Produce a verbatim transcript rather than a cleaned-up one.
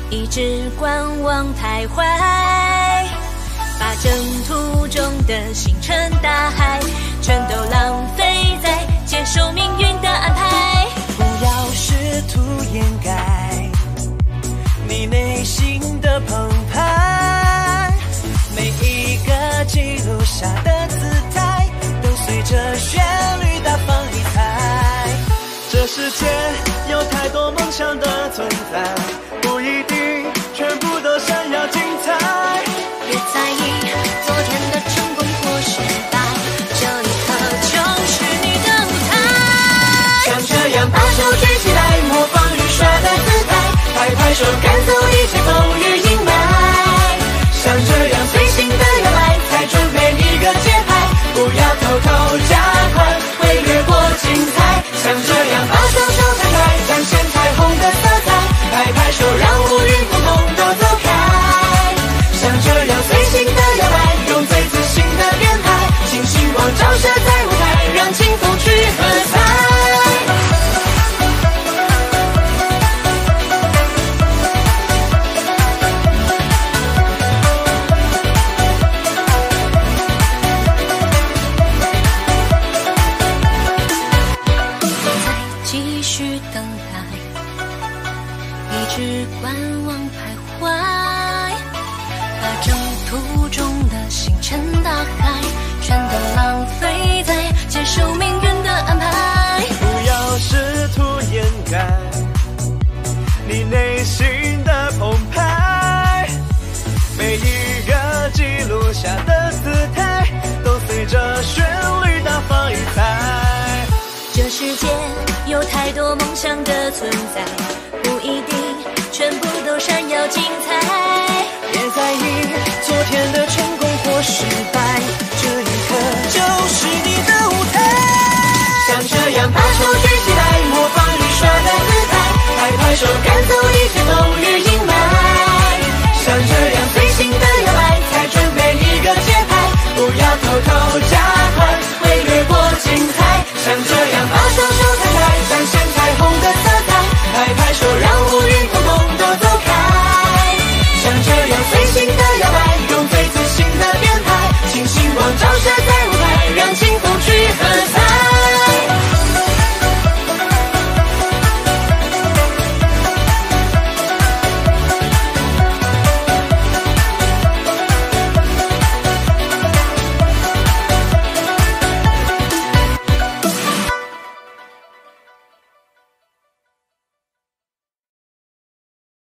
一直观望徘徊，把征途中的星辰大海全都浪费在接受命运的安排。 不要试图掩盖你内心的澎湃，每一个记录下的姿态都随着旋律大放异彩。这世界有太多梦想的存在，不一定全部都闪耀精彩。 别在意昨天的成功或失败，这一刻就是你的舞台。 像这样把手举起来，模仿雨刷的姿态，拍拍手赶走一切风雨阴霾。像这样随性的摇摆，踩准每一个节拍，不要偷偷加快，会越过精彩。像这样把双手摊开，展现彩虹的色彩，拍拍手让乌云雾蒙都走开。像这样随性的摇摆，用最自信的编排，请星光照射在舞台，让清风去喝彩。 继续等待，一直观望徘徊，把征途中的星辰大海全都浪费在接受命运的安排。 不要试图掩盖你内心的澎湃，每一个记录下的姿态都随着旋律大放异彩。 这世界有太多梦想的存在，不一定全部都闪耀精彩。 别在意昨天的成功或失败，这一刻就是你的舞台。像这样把手